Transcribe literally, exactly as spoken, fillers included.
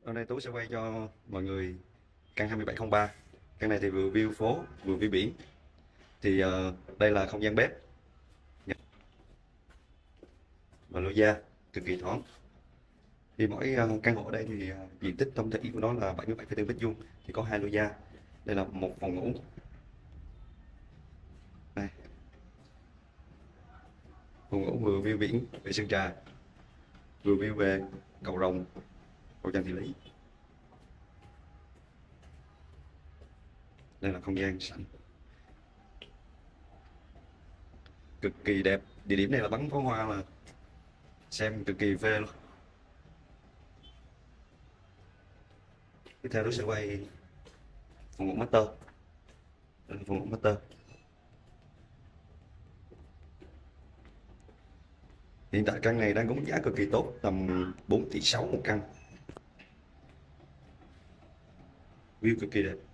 Hôm nay Tú sẽ quay cho mọi người căn hai bảy không ba. Căn này thì vừa view phố vừa view biển. Thì ờ, đây là không gian bếp và lô gia cực kỳ thoáng. Thì mỗi ờ, căn hộ ở đây thì ờ, diện tích tổng thể của nó là bảy mươi bảy phẩy bốn mét vuông, thì có hai lô gia. Đây là một phòng ngủ. Đây, phòng ngủ vừa view biển về Sơn Trà, vừa view về cầu Rồng, cầu Trần Thị Lý. Đây là không gian sảnh cực kỳ đẹp. Địa điểm này là bắn pháo hoa mà xem cực kỳ phê luôn. Tiếp theo tôi sẽ quay phòng ngủ master. Đây là phòng ngủ master. Hiện tại căn này đang có mức giá cực kỳ tốt, tầm bốn tỷ sáu một căn. View cực kỳ đẹp.